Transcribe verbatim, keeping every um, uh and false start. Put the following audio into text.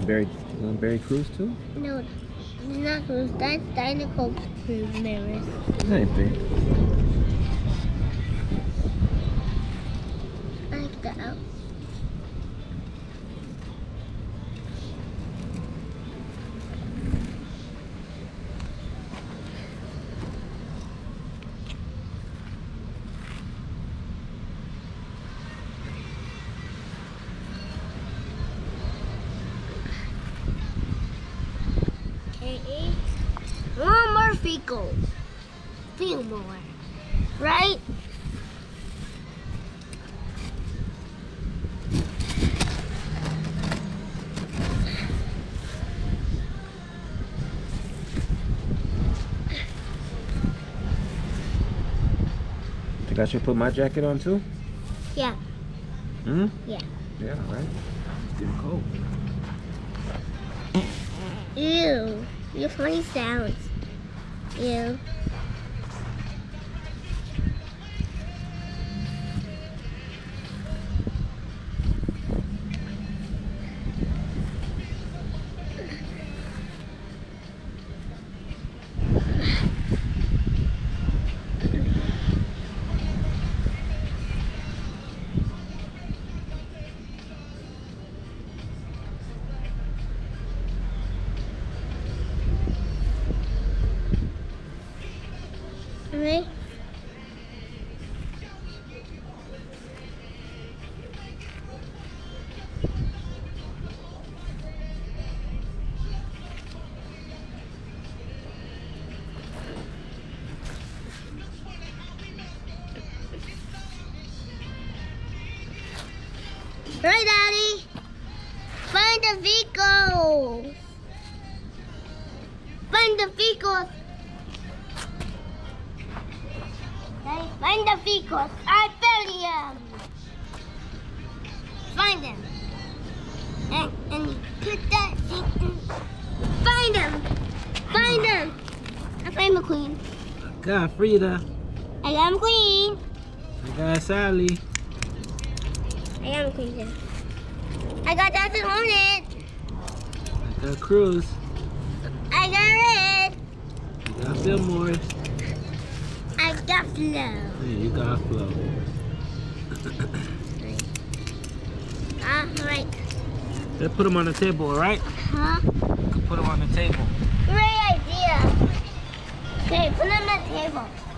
Berry, you want Berry Cruise too? No, it's not cruise. That's Dinoco cruise mirrors. Same thing. I like that out. One more fecal. Few more. Right? Think I should put my jacket on too? Yeah. Hmm? Yeah. Yeah, right. It's getting cold. Ew. Your funny sounds. Ew. Right? Right, Daddy. Find the vehicles. Find the vehicles. Daddy, find the vehicles. I found them. Find them. And, and you put that thing in. Find them. Find them. I find McQueen. I got Frida. I got McQueen. I got Sally. I got McQueen too. I got Doctor Hornet. I got Cruz. I got Red. You got Phil Morris. I got Flo. Yeah, you got Flo. Alright. Let's put them on the table, alright? Huh? Put them on the table. Great idea. Okay, put them on the table.